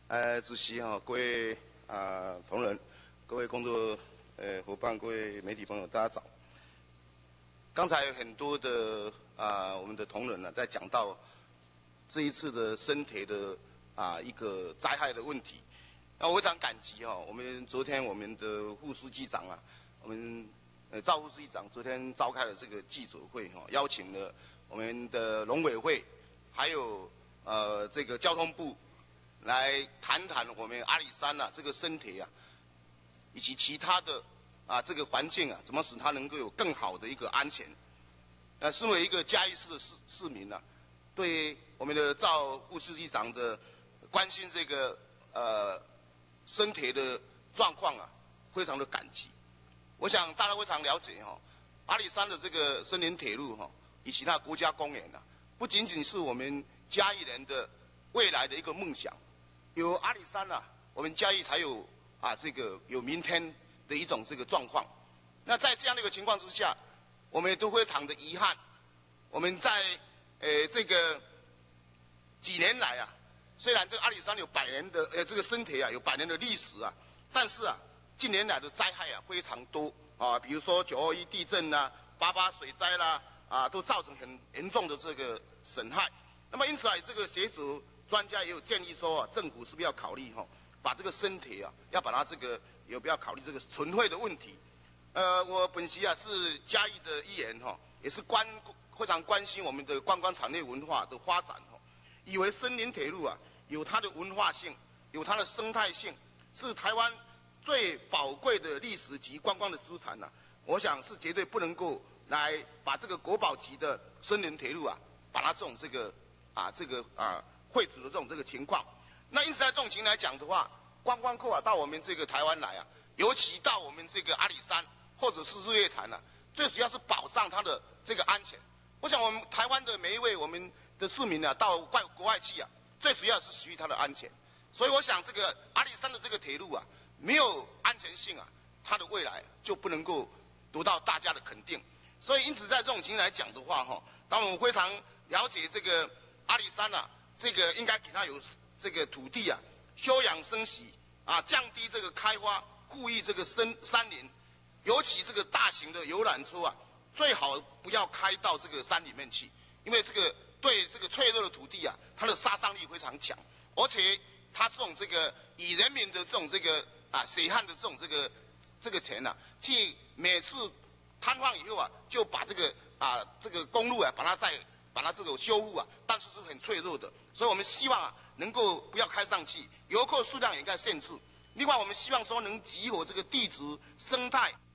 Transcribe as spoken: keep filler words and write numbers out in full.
呃，主席哈，各位啊、呃、同仁，各位工作呃伙伴，各位媒体朋友，大家早。刚才有很多的啊、呃、我们的同仁呢、啊，在讲到这一次的生铁的啊、一个灾害的问题。那我非常感激哈、哦，我们昨天我们的副书记长啊，我们呃赵副书记长昨天召开了这个记者会哈、哦，邀请了我们的农委会，还有呃这个交通部来谈谈我们阿里山啊这个生铁啊，以及其他的啊这个环境啊，怎么使它能够有更好的一个安全。呃，身为一个嘉义市的市市民啊，对我们的赵副书记长的关心这个呃生铁的状况啊，非常的感激。我想大家非常了解哈、哦，阿里山的这个森林铁路哈、哦，以及它国家公园啊，不仅仅是我们嘉义人的未来的一个梦想。有阿里山啊，我们嘉义才有啊这个有明天的一种这个状况。那在这样的一个情况之下，我们也都非常的遗憾，我们在呃这个几年来啊，虽然这个阿里山有百年的呃这个生铁啊有百年的历史啊，但是啊近年来的灾害啊非常多啊，比如说九二一地震啦、八八水灾啦啊，都造成很严重的这个损害。那么因此啊，这个协助专家也有建议说啊，政府是不是要考虑哈、哦，把这个生铁啊，要把它这个有不要考虑这个存废的问题。呃，我本席啊是嘉义的议员哈、哦，也是关非常关心我们的观光产业文化的发展哈、哦，以为森林铁路啊有它的文化性，有它的生态性，是台湾最宝贵的历史及观光的资产呐、啊。我想是绝对不能够来把这个国宝级的森林铁路啊，把它这种这个啊这个啊废止的这种这个情况。那因此在这种情来讲的话，观光客啊到我们这个台湾来啊，尤其到我们这个阿里山或者是日月潭啊，最主要是保障它的这个安全。我想我们台湾的每一位我们的市民啊，到外国外去啊，最主要是属于它的安全。所以我想这个阿里山的这个铁路啊，没有安全性啊，它的未来就不能够得到大家的肯定。所以因此在这种情形来讲的话哈，当我们非常了解这个阿里山啊，这个应该给它有这个土地啊，休养生息啊，降低这个开发，护育这个森山林，尤其这个大型的游览车啊，最好不要开到这个山里面去，因为这个对这个脆弱的土地啊，它的杀伤力非常强，而且它这种这个以人民的这种这个啊血汗的这种这个这个钱呐、啊，去每次瘫痪以后啊，就把这个啊这个公路啊，把它再把它这个修复啊，但是是很脆弱的，所以我们希望啊能够不要开上去，游客数量也应该限制。另外，我们希望说能集合这个地质生态。